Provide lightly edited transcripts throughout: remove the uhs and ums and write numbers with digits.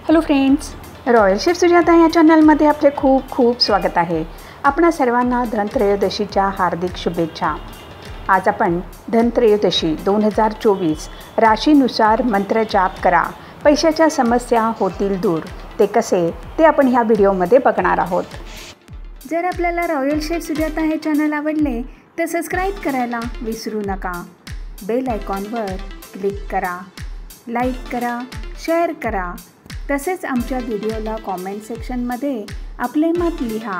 Hello friends, royal chef Sujata या चॅनलमध्ये आपले खूप खूप स्वागत आहे. आपणा सर्वांना धनत्रयोदशीच्या हार्दिक शुभेच्छा. आज आपण धनत्रयोदशी 2024 राशीनुसार मंत्र जाप करा, पैशाच्या समस्या होतील दूर. ते कसे ते आपण ह्या व्हिडिओमध्ये बघणार आहोत. जर आपल्याला रॉयल शेफ सुजाता हे चॅनल आवडले तर सबस्क्राईब करायला विसरू नका. बेल आयकॉनवर क्लिक करा, लाईक करा, शेअर करा. तसेच आमच्या व्हिडिओला कॉमेंट सेक्शनमध्ये आपले मत लिहा.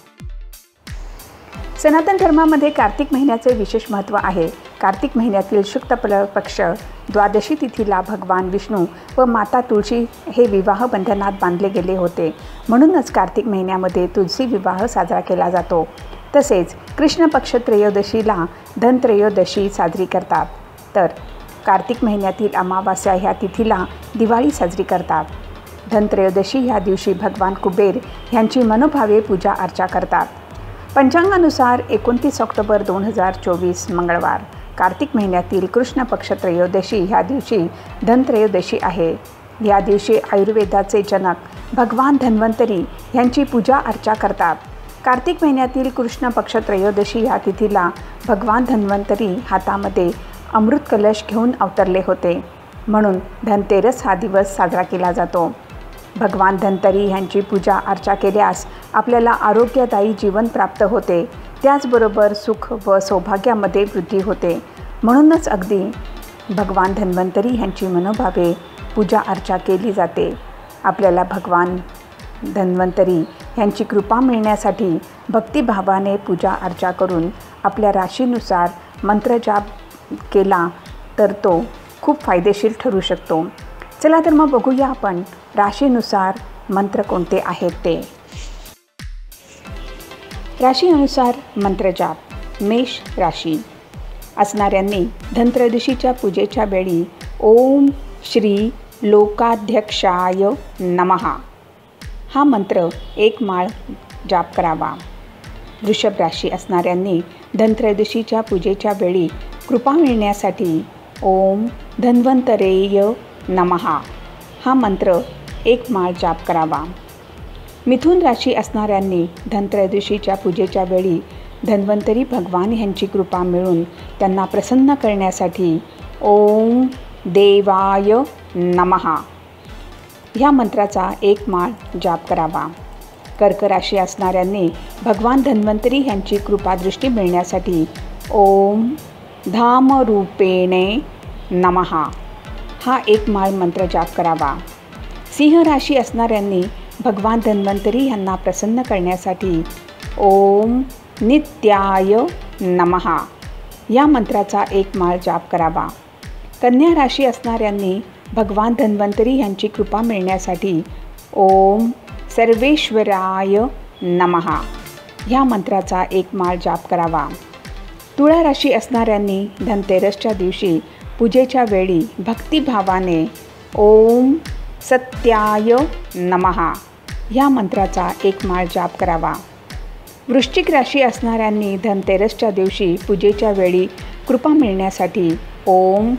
सनातन धर्मामध्ये कार्तिक महिन्याचे विशेष महत्त्व आहे. कार्तिक महिन्यातील शुक्ल पक्ष द्वादशी तिथीला भगवान विष्णू व माता तुळशी हे विवाह बंधनात बांधले गेले होते. म्हणूनच कार्तिक महिन्यामध्ये तुलसी विवाह साजरा केला जातो. तसेच कृष्ण पक्ष त्रयोदशीला धनत्रयोदशी साजरी करतात. तर कार्तिक महिन्यातील अमावास्या ह्या तिथीला दिवाळी साजरी करतात. धनत्रयोदशी ह्या दिवशी भगवान कुबेर यांची मनोभावे पूजा अर्चा करतात. पंचांगानुसार 29 ऑक्टोबर 2024 मंगळवार कार्तिक महिन्यातील कृष्ण पक्ष त्रयोदशी ह्या दिवशी धनत्रयोदशी आहे. या दिवशी आयुर्वेदाचे जनक भगवान धन्वंतरी यांची पूजा अर्चा करतात. कार्तिक महिन्यातील कृष्ण पक्ष त्रयोदशी ह्या तिथीला भगवान धन्वंतरी हातामध्ये अमृत कलश घेऊन अवतरले होते. म्हणून धनतेरस हा दिवस साजरा केला जातो. भगवान धन्वंतरी यांची पूजा अर्चा केल्यास आपल्याला आरोग्यदायी जीवन प्राप्त होते. त्याचबरोबर सुख व सौभाग्यामध्ये वृद्धी होते. म्हणूनच अगदी भगवान धन्वंतरी यांची मनोभावे पूजा अर्चा केली जाते. आपल्याला भगवान धन्वंतरी यांची कृपा मिळण्यासाठी भक्तिभावाने पूजा अर्चा करून आपल्या राशीनुसार मंत्रजाप केला तर तो खूप फायदेशीर ठरू शकतो. चला तर मग बघूया आपण राशीनुसार मंत्र कोणते आहेत ते. राशीनुसार मंत्रजाप. मेष राशी असणाऱ्यांनी धनत्रयोदशीच्या पूजेच्या वेळी ओम श्री लोकाध्यक्षाय नमः हा मंत्र 1 माळ जाप करावा. वृषभ राशी असणाऱ्यांनी धनत्रयोदशीच्या पूजेच्या वेळी कृपा मिळण्यासाठी ओम धन्वंतरेय नमः हा मंत्र 1 माळ जाप करावा. मिथुन राशी असणाऱ्यांनी धनत्रयोदशीच्या पूजेच्या वेळी धन्वंतरी भगवान यांची कृपा मिळून त्यांना प्रसन्न करण्यासाठी ओम देवाय नमः ह्या मंत्राचा 1 माळ जाप करावा. कर्क राशी असणाऱ्यांनी भगवान धन्वंतरी यांची कृपादृष्टी मिळण्यासाठी ओम धामरूपेणे नमः हा 1 माळ मंत्र जाप करावा. सिंह राशी असणाऱ्यांनी भगवान धन्वंतरी यांना प्रसन्न करण्यासाठी ओम नित्याय नमः या मंत्राचा 1 माळ जाप करावा. कन्या राशी असणाऱ्यांनी भगवान धन्वंतरी यांची कृपा मिळण्यासाठी ओम सर्वेश्वराय नमः ह्या मंत्राचा 1 माळ जाप करावा. तुळा राशी असणाऱ्यांनी धनतेरसच्या दिवशी पूजेच्या वेळी भक्तिभावाने ओम सत्याय नमः ह्या मंत्राचा 1 माळ जाप करावा. वृश्चिक राशी असणाऱ्यांनी धनतेरसच्या दिवशी पूजेच्या वेळी कृपा मिळण्यासाठी ओम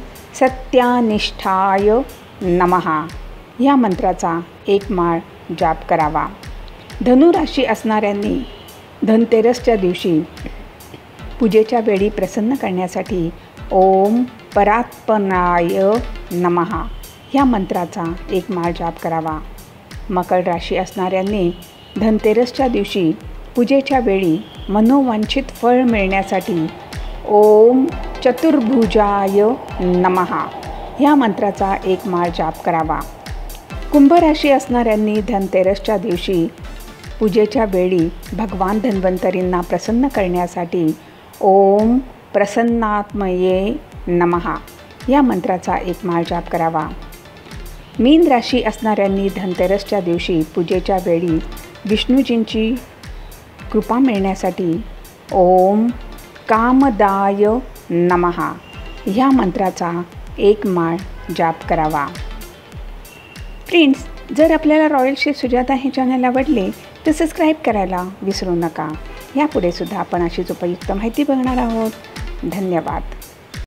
सत्यानिष्ठाय नमः ह्या मंत्राचा 1 माळ जाप करावा. धनुराशी असणाऱ्यांनी धनतेरसच्या दिवशी पूजेच्या वेळी प्रसन्न करण्यासाठी ओम परात्पराय नमः ह्या मंत्राचा 1 माळ जाप करावा. मकर राशी असणाऱ्यांनी धनतेरसच्या दिवशी पूजेच्या वेळी मनोवांछित फळ मिळण्यासाठी ओम चतुर्भुजाय नमः ह्या मंत्राचा 1 माळ जाप करावा. कुंभ राशी असणाऱ्यांनी धनतेरसच्या दिवशी पूजेच्या वेळी भगवान धन्वंतरींना प्रसन्न करण्यासाठी ओम प्रसन्नात्मये नमः या मंत्राचा 1 माळ जाप करावा. मीन राशी असणाऱ्यांनी धनतेरसच्या दिवशी पूजेच्या वेळी विष्णूजींची कृपा मिळण्यासाठी ओम कामदाय नमः ह्या मंत्राचा 1 माळ जाप करावा. फ्रेंड्स, जर आपल्याला रॉयल शेफ सुजाता हे चॅनल आवडले तर सबस्क्राईब करायला विसरू नका. यापुढे सुद्धा आपण अशीच उपयुक्त माहिती बघणार आहोत. धन्यवाद.